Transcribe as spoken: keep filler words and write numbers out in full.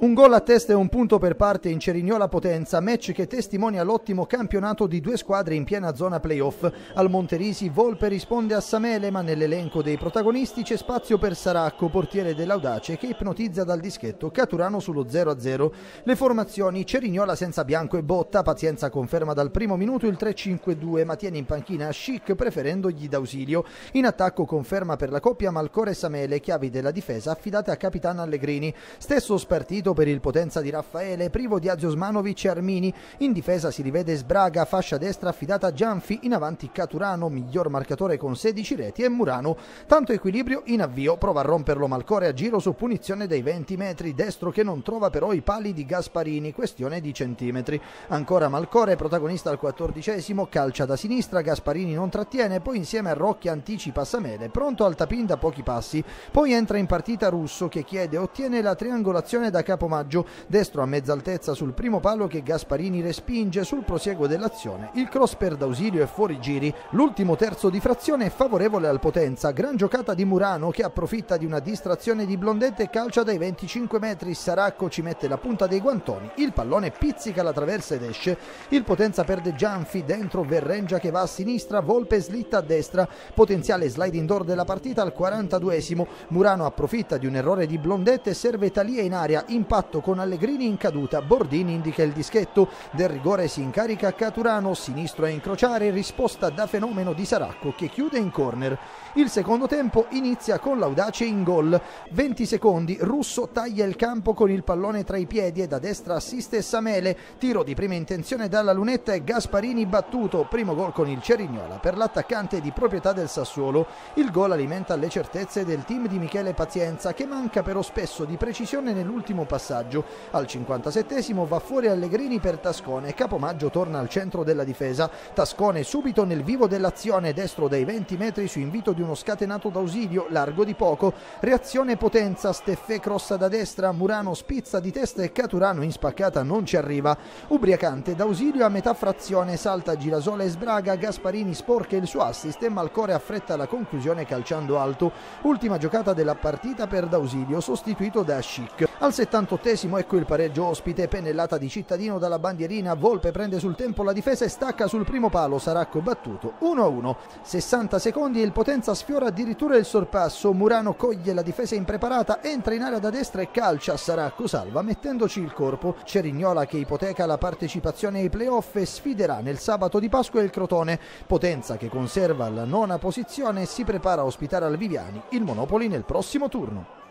Un gol a testa e un punto per parte in Cerignola Potenza, match che testimonia l'ottimo campionato di due squadre in piena zona playoff. Al Monterisi Volpe risponde a Samele, ma nell'elenco dei protagonisti c'è spazio per Saracco, portiere dell'Audace, che ipnotizza dal dischetto Caturano sullo zero a zero. Le formazioni: Cerignola senza Bianco e Botta, Pazienza conferma dal primo minuto il tre cinque due, ma tiene in panchina Schick preferendogli d'ausilio. In attacco conferma per la coppia Malcore e Samele, chiavi della difesa affidate a Capitano Allegrini. Stesso spartito per il Potenza di Raffaele, privo di Aziosmanovic e Armini. In difesa si rivede Sbraga, fascia destra affidata a Gianfi, in avanti Caturano, miglior marcatore con sedici reti, e Murano. Tanto equilibrio in avvio, prova a romperlo Malcore a giro su punizione dai venti metri, destro che non trova però i pali di Gasparini, questione di centimetri. Ancora Malcore, protagonista al quattordicesimo, calcia da sinistra, Gasparini non trattiene, poi insieme a Rocchi anticipa Samele, pronto al tapin da pochi passi. Poi entra in partita Russo, che chiede e ottiene la triangolazione da Capomaggio, destro a mezza altezza sul primo palo che Gasparini respinge. Sul prosieguo dell'azione il cross per d'ausilio e fuori giri. L'ultimo terzo di frazione è favorevole al Potenza, gran giocata di Murano che approfitta di una distrazione di Blondette e calcia dai venticinque metri. Saracco ci mette la punta dei guantoni, il pallone pizzica la traversa ed esce. Il Potenza perde Gianfi, dentro Verrengia che va a sinistra, Volpe slitta a destra. Potenziale sliding door della partita al quarantaduesimo. Murano approfitta di un errore di Blondette e serve Talia in aria, impatto con Allegrini in caduta, Bordini indica il dischetto, del rigore si incarica Caturano, sinistro a incrociare, risposta da fenomeno di Saracco che chiude in corner. Il secondo tempo inizia con l'Audace in gol. venti secondi, Russo taglia il campo con il pallone tra i piedi e da destra assiste Samele, tiro di prima intenzione dalla lunetta e Gasparini battuto, primo gol con il Cerignola per l'attaccante di proprietà del Sassuolo. Il gol alimenta le certezze del team di Michele Pazienza, che manca però spesso di precisione nell'ultimo passaggio. Al cinquantasettesimo va fuori Allegrini per Tascone, Capomaggio torna al centro della difesa, Tascone subito nel vivo dell'azione, destro dai venti metri su invito di uno scatenato d'ausilio, largo di poco, reazione Potenza, Steffè crossa da destra, Murano spizza di testa e Caturano in spaccata non ci arriva. Ubriacante d'ausilio a metà frazione, salta Girasola e Sbraga, Gasparini sporca il suo assist e Malcore affretta la conclusione calciando alto. Ultima giocata della partita per d'ausilio, sostituito da Schick. Al settantottesimo ecco il pareggio ospite, pennellata di Cittadino dalla bandierina, Volpe prende sul tempo la difesa e stacca sul primo palo, Saracco battuto, uno a uno. sessanta secondi e il Potenza sfiora addirittura il sorpasso, Murano coglie la difesa impreparata, entra in area da destra e calcia, Saracco salva mettendoci il corpo. Cerignola che ipoteca la partecipazione ai playoff e sfiderà nel sabato di Pasqua il Crotone. Potenza che conserva la nona posizione e si prepara a ospitare al Viviani il Monopoli nel prossimo turno.